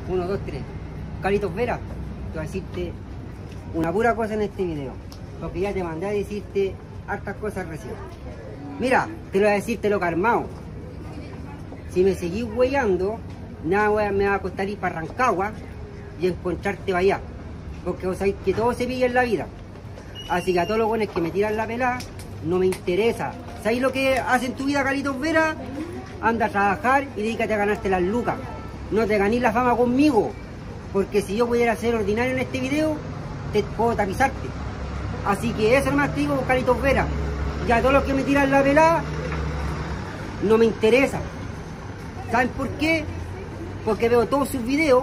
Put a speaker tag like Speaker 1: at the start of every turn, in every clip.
Speaker 1: 1, 2, 3. Carlitos Vera, te voy a decirte una pura cosa en este video, porque ya te mandé a decirte hartas cosas recién. Mira, te lo voy a decir, te lo calmado. Si me seguís huellando, nada me va a costar ir para Rancagua y encontrarte para allá, porque vos sabéis que todo se pilla en la vida. Así que a todos los buenos que me tiran la pelada, no me interesa. ¿Sabéis lo que hace en tu vida, Carlitos Vera? Anda a trabajar y dedícate a ganarte las lucas. No te ganéis la fama conmigo, porque si yo pudiera ser ordinario en este video, te puedo tapizarte. Así que eso nomás te digo, Carlitos Vera. Y a todos los que me tiran la pelada, no me interesa. ¿Saben por qué? Porque veo todos sus videos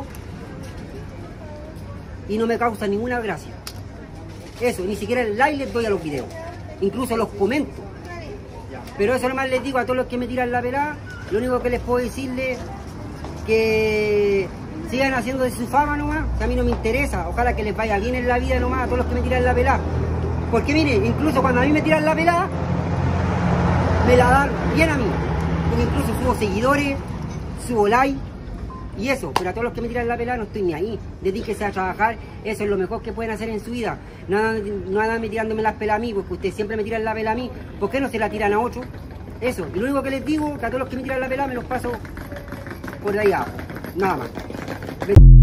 Speaker 1: y no me causa ninguna gracia. Eso, ni siquiera el like les doy a los videos. Incluso los comento. Pero eso nomás les digo a todos los que me tiran la pelada. Lo único que les puedo decirles que sigan haciendo de su fama nomás, que a mí no me interesa. Ojalá que les vaya bien en la vida nomás a todos los que me tiran la pelada. Porque mire, incluso cuando a mí me tiran la pelada, me la dan bien a mí. Porque incluso subo seguidores, subo like y eso. Pero a todos los que me tiran la pelada no estoy ni ahí. Dedíquense a trabajar, eso es lo mejor que pueden hacer en su vida. Nada me tirándome las pelas a mí, porque ustedes siempre me tiran la pela a mí. ¿Por qué no se la tiran a otro? Eso. Y lo único que les digo, que a todos los que me tiran la pelada me los paso por ahí abajo. Nada más.